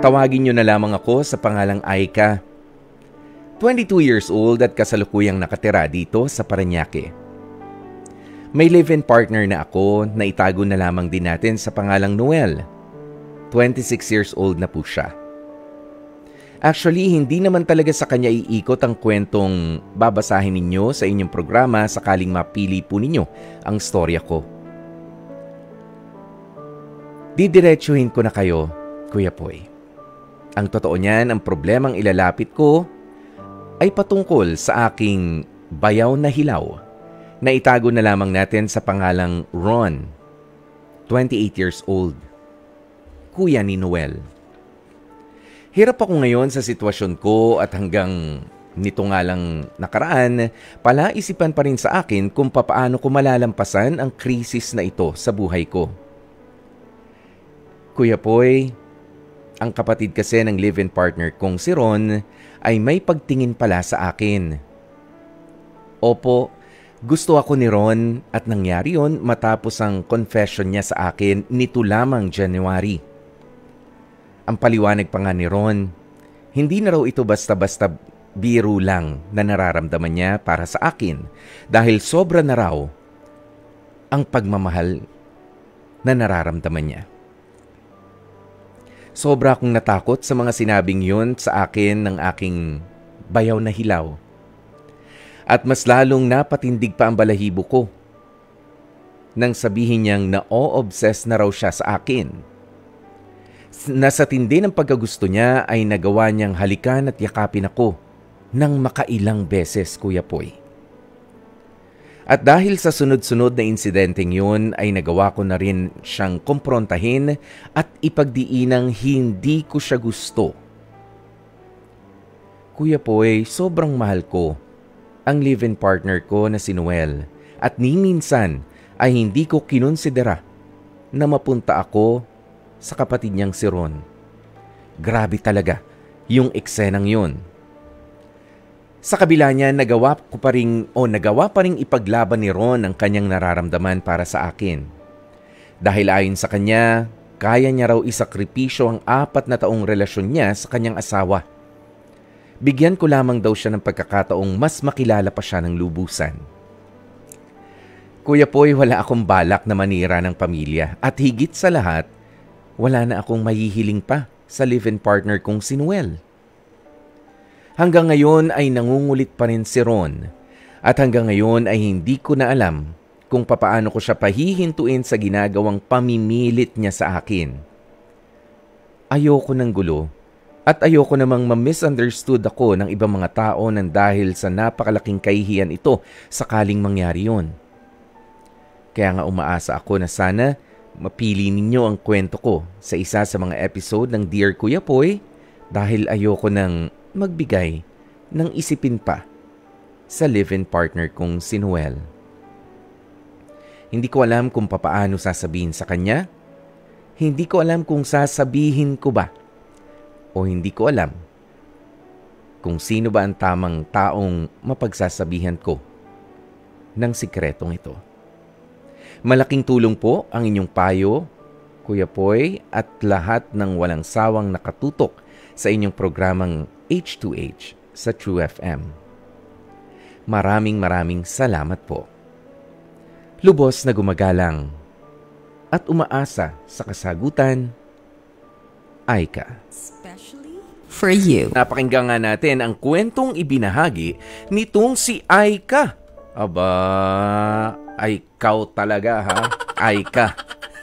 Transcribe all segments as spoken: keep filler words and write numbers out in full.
Tawagin niyo na lamang ako sa pangalang Aika. twenty-two years old at kasalukuyang nakatira dito sa Parañaque. May live-in partner na ako na itago na lamang din natin sa pangalang Noel. twenty-six years old na po siya. Actually, hindi naman talaga sa kanya iikot ang kwentong babasahin ninyo sa inyong programa sakaling mapili po ninyo ang storya ko. Didiretsuhin ko na kayo, Kuya Poy. Ang totoo niyan, ang problemang ilalapit ko ay patungkol sa aking bayaw na hilaw na itago na lamang natin sa pangalang Ron, twenty-eight years old, kuya ni Noel. Hirap ako ngayon sa sitwasyon ko at hanggang nito nga lang nakaraan, palaisipan pa rin sa akin kung papaano ko malalampasan ang krisis na ito sa buhay ko. Kuya Poy, ang kapatid kasi ng live-in partner kong si Ron ay may pagtingin pala sa akin. Opo, gusto ako ni Ron at nangyari yon matapos ang confession niya sa akin nito lamang January. Ang paliwanag pa nga ni Ron, hindi na raw ito basta-basta biro lang na nararamdaman niya para sa akin dahil sobra na raw ang pagmamahal na nararamdaman niya. Sobra akong natakot sa mga sinabing yun sa akin ng aking bayaw na hilaw. At mas lalong napatindig pa ang balahibo ko nang sabihin niyang na-o-obsess na raw siya sa akin. Na sa tindi ng pagkagusto niya ay nagawa niyang halikan at yakapin ako ng makailang beses, Kuya Poy. At dahil sa sunod-sunod na insidenteng yun ay nagawa ko na rin siyang kumprontahin at ipagdiinang hindi ko siya gusto. Kuya Poy, sobrang mahal ko ang live-in partner ko na si Noel at ni minsan ay hindi ko kinonsidera na mapunta ako sa kapatid niyang si Ron. Grabe talaga yung eksenang yun. Sa kabila niya, nagawa ko pa rin o nagawa pa rin ipaglaban ni Ron ang kanyang nararamdaman para sa akin. Dahil ayon sa kanya, kaya niya raw isakripisyo ang apat na taong relasyon niya sa kanyang asawa. Bigyan ko lamang daw siya ng pagkakataong mas makilala pa siya ng lubusan. Kuya Poy, wala akong balak na manira ng pamilya at higit sa lahat, wala na akong mahihiling pa sa live-in partner kong si Noel. Hanggang ngayon ay nangungulit pa rin si Ron at hanggang ngayon ay hindi ko na alam kung papaano ko siya pahihintuin sa ginagawang pamimilit niya sa akin. Ayoko ng gulo at ayoko namang ma-misunderstood ako ng ibang mga tao nang dahil sa napakalaking kahihiyan ito sakaling mangyari yon. Kaya nga umaasa ako na sana mapili ninyo ang kwento ko sa isa sa mga episode ng Dear Kuya Poy dahil ayoko ng magbigay ng isipin pa sa live-in partner kong si Noel. Hindi ko alam kung papaano sasabihin sa kanya. Hindi ko alam kung sasabihin ko ba. O hindi ko alam kung sino ba ang tamang taong mapagsasabihan ko ng sikretong ito. Malaking tulong po ang inyong payo, Kuya Poy, at lahat ng walang sawang nakatutok sa inyong programang H two H sa True F M. Maraming maraming salamat po. Lubos na gumagalang at umaasa sa kasagutan, Aika. Especially for you. Napakinggan nga natin ang kwentong ibinahagi nitong si Aika. Aba, ay ikaw talaga ha, Aika.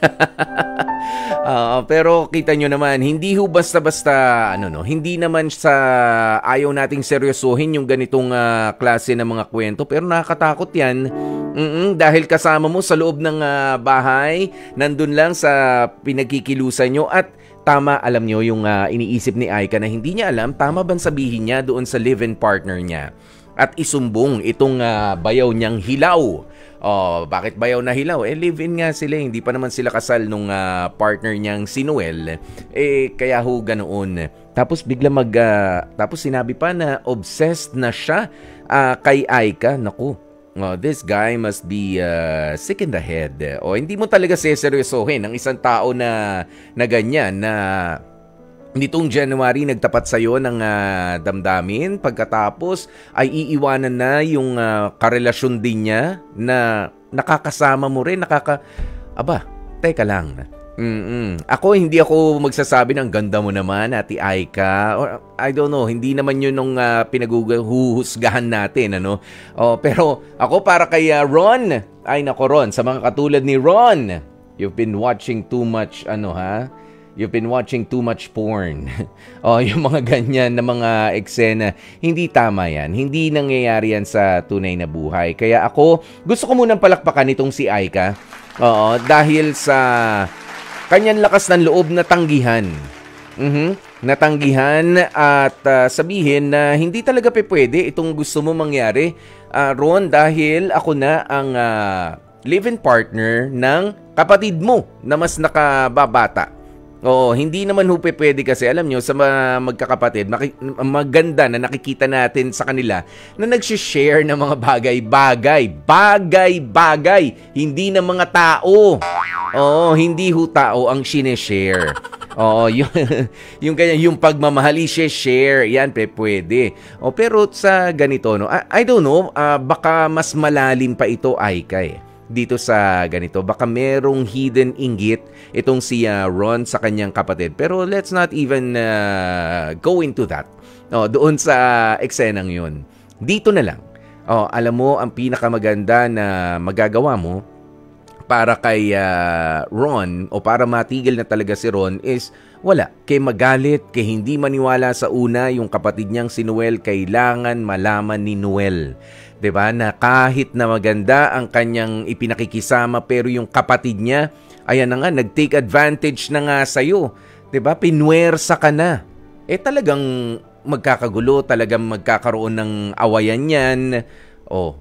uh, pero kita nyo naman, hindi ho basta-basta, ano no, hindi naman sa ayaw nating seryosohin yung ganitong uh, klase ng mga kwento, pero nakakatakot yan. Mm-mm, dahil kasama mo sa loob ng uh, bahay, nandun lang sa pinagkikilusan nyo at tama, alam nyo yung uh, iniisip ni Aika na hindi niya alam, tama bang sabihin niya doon sa live-in partner niya at isumbong itong uh, bayaw niyang hilaw. Oh, bakit bayaw na hilaw? Eh, live-in nga sila. Hindi pa naman sila kasal nung uh, partner niyang si Noel. Eh, kaya ho ganoon. Tapos bigla mag... Uh, tapos sinabi pa na obsessed na siya uh, kay Aika. Naku, oh, this guy must be uh, sick in the head. O, oh, hindi mo talaga seseryosohin ang isang tao na, na ganyan, na nitong January nagtapat sa'yo ng uh, damdamin, pagkatapos ay iiwanan na yung uh, karelasyon din niya na nakakasama mo rin, nakaka... Aba, teka lang. Mm-mm. Ako, hindi ako magsasabi ng ganda mo naman, Ate Aika. Or, I don't know, hindi naman yun nung uh, pinaguhusgahan natin, ano? Oh, pero ako para kay uh, Ron, ay nako Ron, sa mga katulad ni Ron, you've been watching too much, ano ha? You've been watching too much porn. Oh, yung mga ganyan na mga eksena, hindi tama yan. Hindi nangyayari yan sa tunay na buhay. Kaya ako, gusto ko munang palakpakan itong si Aika. Oo, dahil sa kanyang lakas ng loob na tanggihan. Mhm. Natanggihan at uh, sabihin na hindi talaga pe pwede itong gusto mo mangyari, uh, Ron, dahil ako na ang uh, live-in partner ng kapatid mo na mas nakababata. Oo, hindi naman ho pwede kasi alam nyo sa mga magkakapatid, maki- maganda na nakikita natin sa kanila na nagsishare ng mga bagay-bagay. Bagay-bagay, hindi na mga tao. Oo, hindi ho tao ang sineshare. Oo, yung, yung, yung pagmamahal i-share, yan pe pwede. O, pero sa ganito, no, I, I don't know, uh, baka mas malalim pa ito, Aika eh. Dito sa ganito, baka merong hidden inggit itong si uh, Ron sa kanyang kapatid. Pero let's not even uh, go into that. Oh, doon sa eksenang yun. Dito na lang. Oh, alam mo, ang pinakamaganda na magagawa mo para kay uh, Ron o para matigil na talaga si Ron is wala. Kay magalit, kay hindi maniwala sa una yung kapatid niyang si Noel, kailangan malaman ni Noel. 'Di ba? Na kahit na maganda ang kanyang ipinakikisama pero yung kapatid niya, ayan na nga, nag-take advantage na nga sa'yo. 'Di ba? Pinwersa ka na. Eh talagang magkakagulo, talagang magkakaroon ng awayan yan. Oh,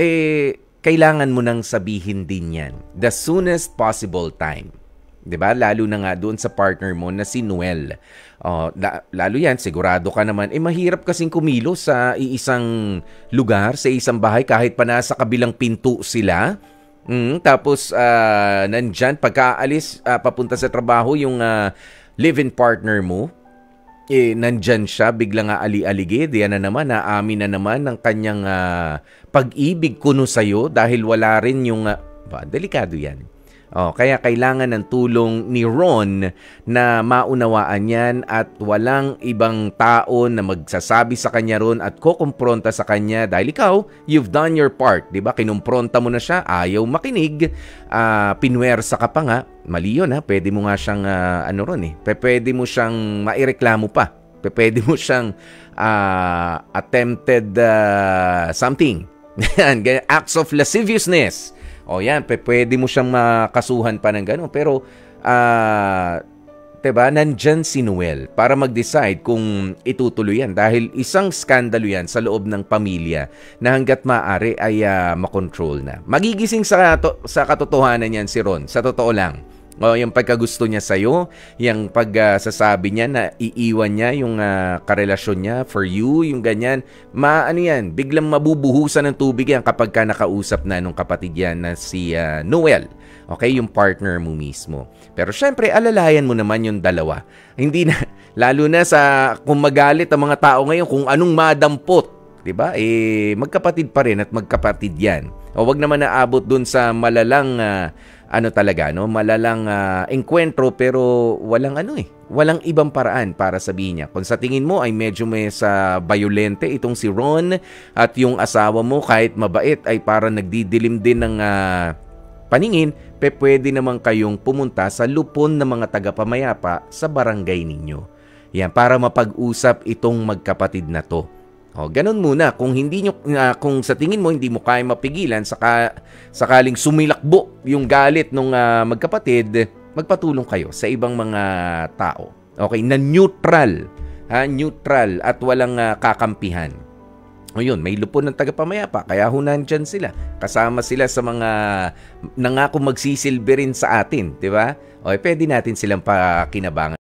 eh kailangan mo nang sabihin din yan. The soonest possible time. 'Di ba? Lalo na nga doon sa partner mo na si Noel. Oh, la- lalo yan, sigurado ka naman, eh mahirap kasing kumilos sa iisang lugar, sa isang bahay, kahit pa nasa kabilang pinto sila. Mm, tapos, uh, nandyan, pagkaalis, uh, papunta sa trabaho, yung uh, live-in partner mo, eh, nandyan siya, biglang nga ali-aligid, yan na naman, naamin na naman ng kanyang uh, pag-ibig kuno sa'yo dahil wala rin yung, uh, ba, delikado yan. Oh, kaya kailangan ng tulong ni Ron na maunawaan yan at walang ibang tao na magsasabi sa kanya ron at kukumpronta sa kanya dahil ikaw, you've done your part, di ba? Kinumpronta mo na siya, ayaw makinig, uh, pinwersa ka pa nga, mali yun ha, pwede mo nga siyang, uh, ano ron eh, pwede mo siyang maireklamo pa, pwede mo siyang uh, attempted uh, something, acts of lasciviousness. O yan, pwede mo siyang makasuhan pa ng gano'n. Pero, uh, diba, nandyan si Noel para mag-decide kung itutuloy yan. Dahil isang skandalo yan sa loob ng pamilya na hanggat maaari ay uh, makontrol na. Magigising sa, to- sa katotohanan yan si Ron, sa totoo lang. O, yung pagkagusto niya sa'yo, yung pagsasabi uh, niya na iiwan niya yung uh, karelasyon niya for you, yung ganyan, ma, ano yan, biglang mabubuhusan ng tubig yan kapag ka nakausap na nung kapatid yan na si uh, Noel. Okay, yung partner mo mismo. Pero syempre, alalayan mo naman yung dalawa. Hindi na, lalo na sa kung magalit ang mga tao ngayon, kung anong madampot, diba? Eh, magkapatid pa rin at magkapatid yan. O wag naman naabot dun sa malalang uh, ano talaga, no? Malalang uh, engkwentro pero walang ano eh. Walang ibang paraan para sabihin niya. Kung sa tingin mo ay medyo may sa violente itong si Ron at yung asawa mo kahit mabait ay parang nagdidilim din ng uh, paningin, pe pwede naman kayong pumunta sa lupon ng mga tagapamayapa sa barangay ninyo. Yan, para mapag-usap itong magkapatid na to. O, ganun muna. Kung hindi nyo, uh, kung sa tingin mo hindi mo kaya mapigilan, saka, sakaling sumilakbo yung galit ng uh, magkapatid, magpatulong kayo sa ibang mga tao. Okay, na neutral, ha, neutral at walang uh, kakampihan. O yun, may lupon ng tagapamayapa, kaya hunan dyan sila. Kasama sila sa mga nangako magsisilbi rin sa atin, di ba? O, pwede natin silang pakinabangan.